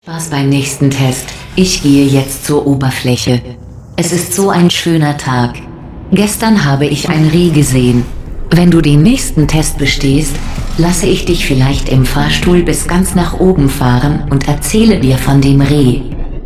Spaß beim nächsten Test. Ich gehe jetzt zur Oberfläche. Es ist so ein schöner Tag. Gestern habe ich ein Reh gesehen. Wenn du den nächsten Test bestehst, lasse ich dich vielleicht im Fahrstuhl bis ganz nach oben fahren und erzähle dir von dem Reh.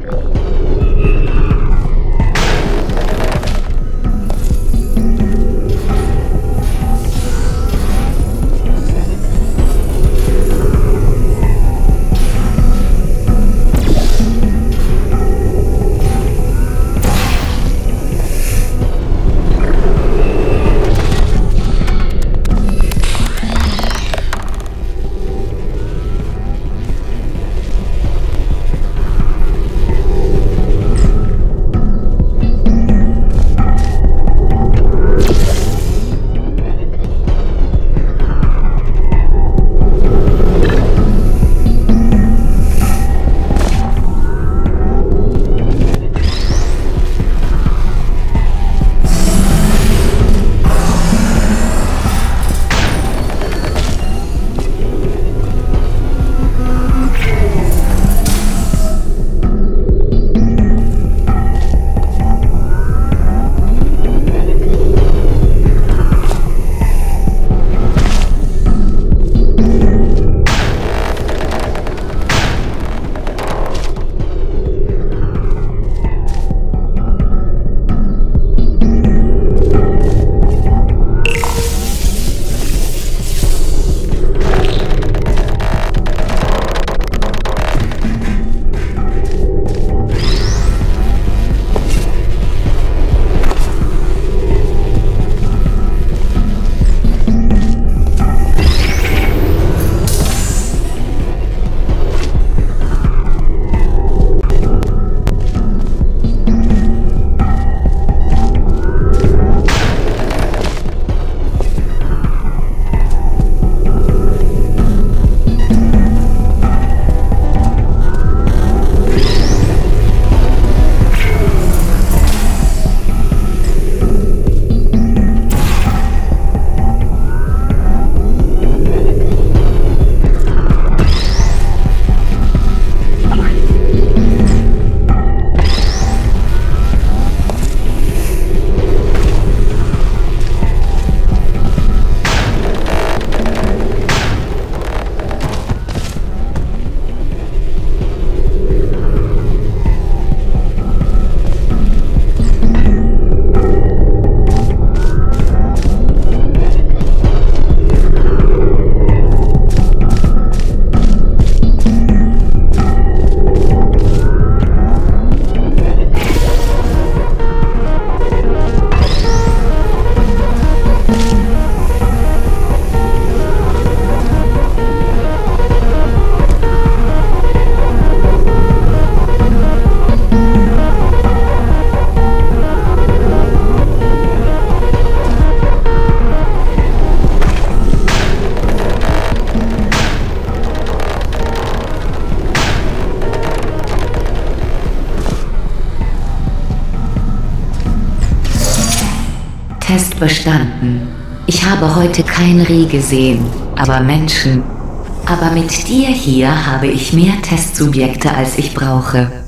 Test bestanden. Ich habe heute kein Reh gesehen, aber Menschen. Aber mit dir hier habe ich mehr Testsubjekte, als ich brauche.